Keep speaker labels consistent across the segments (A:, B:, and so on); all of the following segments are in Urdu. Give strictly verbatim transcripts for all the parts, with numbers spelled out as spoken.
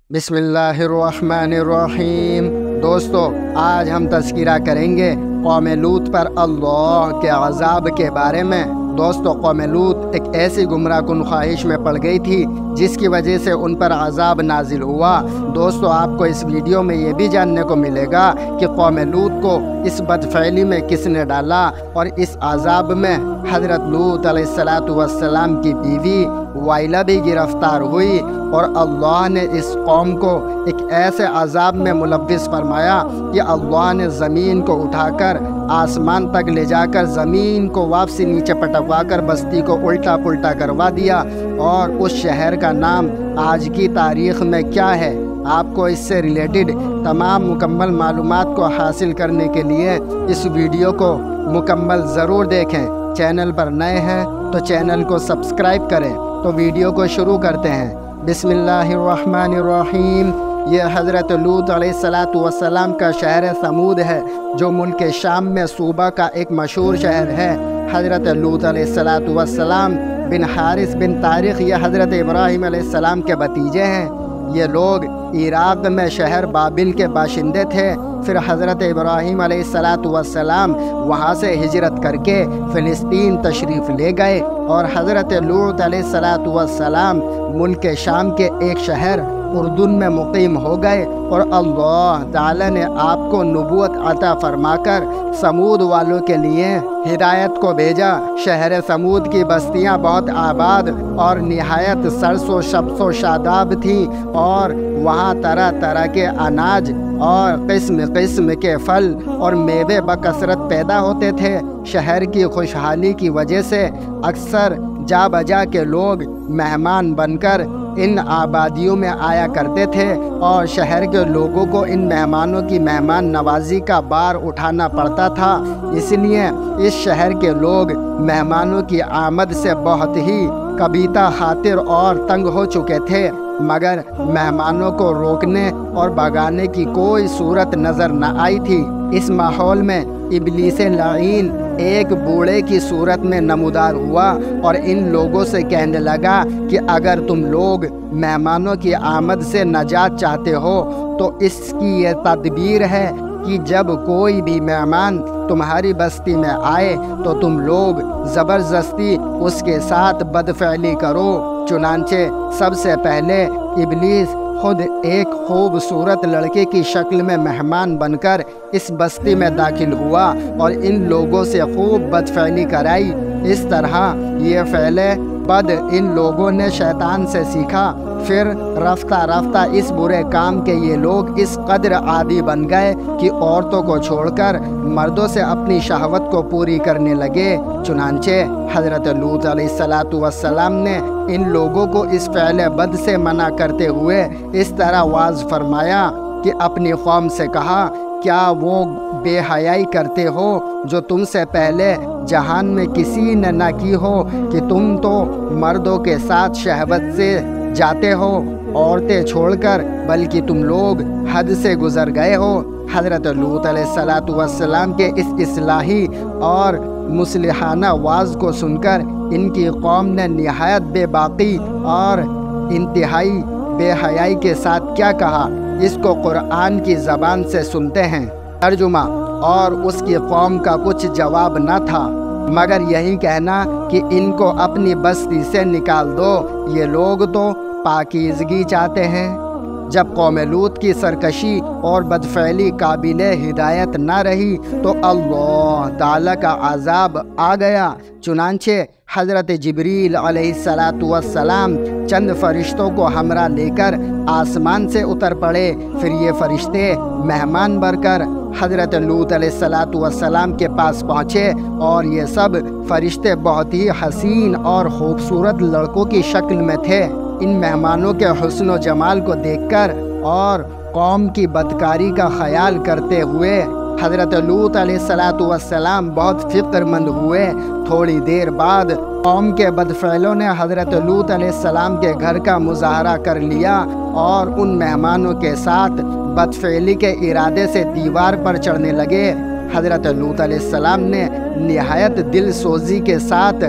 A: بسم اللہ الرحمن الرحیم۔ دوستو، آج ہم تذکرہ کریں گے قوم لوط پر اللہ کے عذاب کے بارے میں۔ دوستو، قوم لوط ایک ایسی گمراہ کن خواہش میں پڑ گئی تھی جس کی وجہ سے ان پر عذاب نازل ہوا۔ دوستو، آپ کو اس ویڈیو میں یہ بھی جاننے کو ملے گا کہ قوم لوط کو اس بدفعلی میں کس نے ڈالا، اور اس عذاب میں حضرت لوط علیہ السلام کی بیوی وائلہ بھی گرفتار ہوئی، اور اللہ نے اس قوم کو ایک ایسے عذاب میں ملوث فرمایا کہ اللہ نے زمین کو اٹھا کر آسمان تک لے جا کر زمین کو واپسی نیچے پٹکوا کر بستی کو الٹا پلٹا کروا دیا۔ اور اس شہر کا نام آج کی تاریخ میں کیا ہے؟ آپ کو اس سے ریلیٹڈ تمام مکمل معلومات کو حاصل کرنے کے لیے اس ویڈیو کو مکمل ضرور دیکھیں۔ چینل پر نئے ہیں تو چینل کو سبسکرائب کریں۔ تو ویڈیو کو شروع کرتے ہیں۔ بسم اللہ الرحمن الرحیم۔ یہ حضرت لوط علیہ السلام کا شہر سمود ہے، جو ملک شام میں صوبہ کا ایک مشہور شہر ہے۔ حضرت لوط علیہ السلام بن حارث بن طارق یہ حضرت ابراہیم علیہ السلام کے بھتیجے ہیں۔ یہ لوگ عراق میں شہر بابل کے باشندے تھے۔ پھر حضرت ابراہیم علیہ السلام وہاں سے ہجرت کر کے فلسطین تشریف لے گئے، اور حضرت لوط علیہ السلام ملک شام کے ایک شہر اردن میں مقیم ہو گئے، اور اللہ تعالی نے آپ کو نبوت عطا فرما کر سمود والوں کے لیے ہدایت کو بھیجا۔ شہر سمود کی بستیاں بہت آباد اور نہایت سرس و شبس و شاداب تھیں، اور وہاں طرح طرح کے اناج اور قسم قسم کے پھل اور میوے بکثرت پیدا ہوتے تھے۔ شہر کی خوشحالی کی وجہ سے اکثر جا بجا کے لوگ مہمان بن کر ان آبادیوں میں آیا کرتے تھے، اور شہر کے لوگوں کو ان مہمانوں کی مہمان نوازی کا بار اٹھانا پڑتا تھا۔ اس لیے اس شہر کے لوگ مہمانوں کی آمد سے بہت ہی کبیتہ خاطر اور تنگ ہو چکے تھے، مگر مہمانوں کو روکنے اور بھگانے کی کوئی صورت نظر نہ آئی تھی۔ اس ماحول میں ابلیس لعین ایک بوڑھے کی صورت میں نمودار ہوا، اور ان لوگوں سے کہنے لگا کہ اگر تم لوگ مہمانوں کی آمد سے نجات چاہتے ہو تو اس کی یہ تدبیر ہے کہ جب کوئی بھی مہمان تمہاری بستی میں آئے تو تم لوگ زبردستی اس کے ساتھ بدفعلی کرو۔ چنانچہ سب سے پہلے ابلیس خود ایک خوبصورت لڑکے کی شکل میں مہمان بن کر اس بستی میں داخل ہوا، اور ان لوگوں سے خوب بدفعلی کرائی۔ اس طرح یہ فعل بد ان لوگوں نے شیطان سے سیکھا۔ پھر رفتہ رفتہ اس برے کام کے یہ لوگ اس قدر عادی بن گئے کہ عورتوں کو چھوڑ کر مردوں سے اپنی شہوت کو پوری کرنے لگے۔ چنانچہ حضرت لوط علیہ السلام نے ان لوگوں کو اس فعل بد سے منع کرتے ہوئے اس طرح واعظ فرمایا کہ اپنی قوم سے کہا، کیا وہ بے حیائی کرتے ہو جو تم سے پہلے جہان میں کسی نے نہ کی ہو، کہ تم تو مردوں کے ساتھ شہوت سے جاتے ہو عورتیں چھوڑ کر، بلکہ تم لوگ حد سے گزر گئے ہو۔ حضرت لوط علیہ السلام کے اس اصلاحی اور مصلحانہ واعظ کو سن کر ان کی قوم نے نہایت بے باقی اور انتہائی بے حیائی کے ساتھ کیا کہا، اس کو قرآن کی زبان سے سنتے ہیں۔ ترجمہ: اور اس کی قوم کا کچھ جواب نہ تھا مگر یہی کہنا کہ ان کو اپنی بستی سے نکال دو، یہ لوگ تو پاکیزگی چاہتے ہیں۔ جب قوم لوط کی سرکشی اور بدفعلی قابل ہدایت نہ رہی تو اللہ تعالیٰ کا عذاب آ گیا۔ چنانچہ حضرت جبریل علیہ السلام چند فرشتوں کو ہمراہ لے کر آسمان سے اتر پڑے۔ پھر یہ فرشتے مہمان بن کر حضرت لوط علیہ السلام کے پاس پہنچے، اور یہ سب فرشتے بہت ہی حسین اور خوبصورت لڑکوں کی شکل میں تھے۔ ان مہمانوں کے حسن و جمال کو دیکھ کر اور قوم کی بدکاری کا خیال کرتے ہوئے حضرت لوط علیہ السلام بہت فکر مند ہوئے۔ تھوڑی دیر بعد قوم کے بدفعلوں نے حضرت لوط علیہ السلام کے گھر کا مظاہرہ کر لیا، اور ان مہمانوں کے ساتھ بدفعلی کے ارادے سے دیوار پر چڑھنے لگے۔ حضرت لوط علیہ السلام نے نہایت دل سوزی کے ساتھ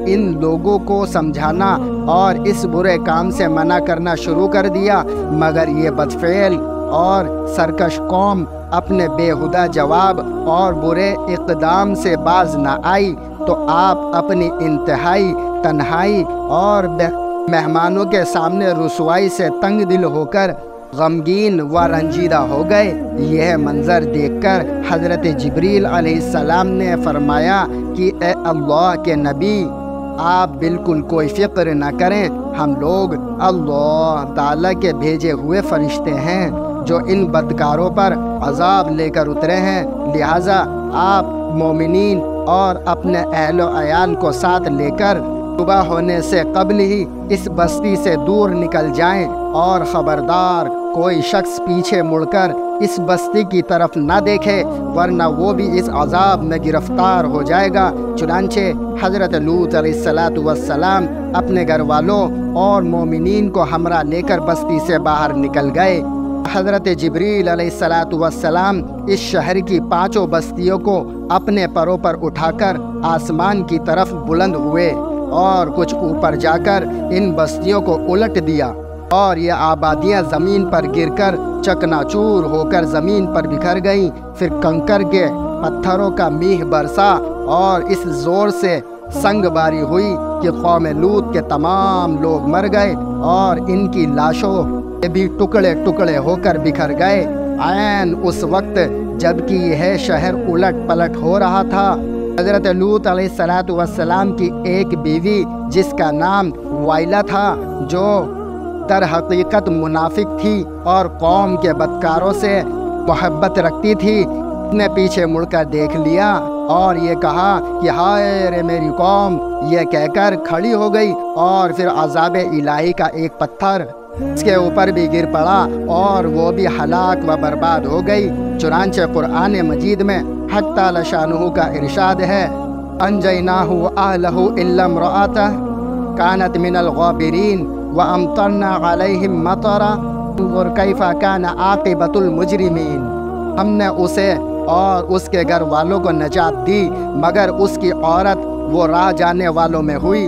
A: ان لوگوں کو سمجھانا اور اس برے کام سے منع کرنا شروع کر دیا، مگر یہ بدفعل اور سرکش قوم اپنے بےہودہ جواب اور برے اقدام سے باز نہ آئی، تو آپ اپنی انتہائی تنہائی اور مہمانوں کے سامنے رسوائی سے تنگ دل ہو کر غمگین و رنجیدہ ہو گئے۔ یہ منظر دیکھ کر حضرت جبریل علیہ السلام نے فرمایا کہ اے اللہ کے نبی، آپ بالکل کوئی فکر نہ کریں، ہم لوگ اللہ تعالیٰ کے بھیجے ہوئے فرشتے ہیں جو ان بدکاروں پر عذاب لے کر اترے ہیں، لہٰذا آپ مومنین اور اپنے اہل و عیال کو ساتھ لے کر صبح ہونے سے قبل ہی اس بستی سے دور نکل جائیں، اور خبردار کوئی شخص پیچھے مڑ کر اس بستی کی طرف نہ دیکھے، ورنہ وہ بھی اس عذاب میں گرفتار ہو جائے گا۔ چنانچہ حضرت لوط علیہ السلام اپنے گھر والوں اور مومنین کو ہمراہ لے کر بستی سے باہر نکل گئے۔ حضرت جبریل علیہ السلام اس شہر کی پانچوں بستیوں کو اپنے پروں پر اٹھا کر آسمان کی طرف بلند ہوئے، اور کچھ اوپر جا کر ان بستیوں کو الٹ دیا، اور یہ آبادیاں زمین پر گر کر چکنا چور ہو کر زمین پر بکھر گئیں۔ پھر کنکر کے پتھروں کا میہ برسا، اور اس زور سے سنگ باری ہوئی کہ قوم لوط کے تمام لوگ مر گئے، اور ان کی لاشوں بھی ٹکڑے ٹکڑے ہو کر بکھر گئے۔ عین اس وقت جبکہ یہ شہر الٹ پلٹ ہو رہا تھا، حضرت لوط علیہ السلام کی ایک بیوی جس کا نام وائلہ تھا، جو در حقیقت منافق تھی اور قوم کے بدکاروں سے محبت رکھتی تھی، نے پیچھے مڑ کر دیکھ لیا اور یہ کہا کہ ہائے رے میری قوم، یہ کہہ کر کھڑی ہو گئی، اور پھر عذاب الہی کا ایک پتھر اس کے اوپر بھی گر پڑا اور وہ بھی ہلاک و برباد ہو گئی۔ چنانچہ قرآن مجید میں حق تعالی شانہ کا ارشاد ہے، انجیناہ واہلہ الا امرأتہ کانت من الغابرین وامطرنا علیہم مطرا انظر کیف کان عاقبۃ المجرمین۔ ہم نے اسے اور اس کے گھر والوں کو نجات دی، مگر اس کی عورت وہ راہ جانے والوں میں ہوئی،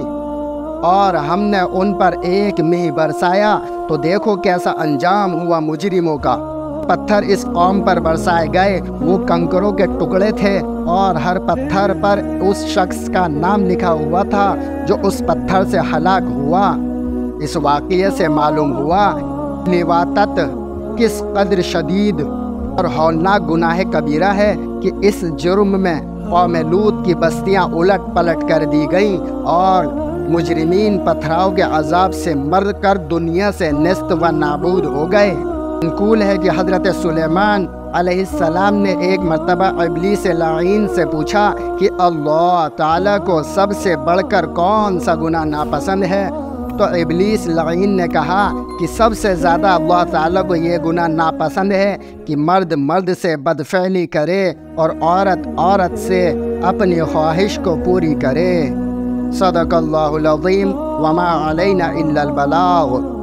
A: اور ہم نے ان پر ایک میہ برسایا تو دیکھو کیسا انجام ہوا مجرموں کا۔ پتھر اس قوم پر برسائے گئے، وہ کنکروں کے ٹکڑے تھے، اور ہر پتھر پر اس شخص کا نام لکھا ہوا تھا جو اس پتھر سے ہلاک ہوا۔ اس واقعے سے معلوم ہوا نواتت کس قدر شدید اور ہولناک گناہ کبیرہ ہے کہ اس جرم میں قوم لوط کی بستیاں الٹ پلٹ کر دی گئیں، اور مجرمین پتھراؤ کے عذاب سے مر کر دنیا سے نیست و نابود ہو گئے۔ منقول ہے کہ حضرت سلیمان علیہ السلام نے ایک مرتبہ ابلیس لعین سے پوچھا کہ اللہ تعالیٰ کو سب سے بڑھ کر کون سا گناہ ناپسند ہے؟ تو ابلیس لعین نے کہا کہ سب سے زیادہ اللہ تعالیٰ کو یہ گناہ ناپسند ہے کہ مرد مرد سے بدفعلی کرے اور عورت عورت سے اپنی خواہش کو پوری کرے۔ صدق اللہ العظیم وما علینا الا البلاغ۔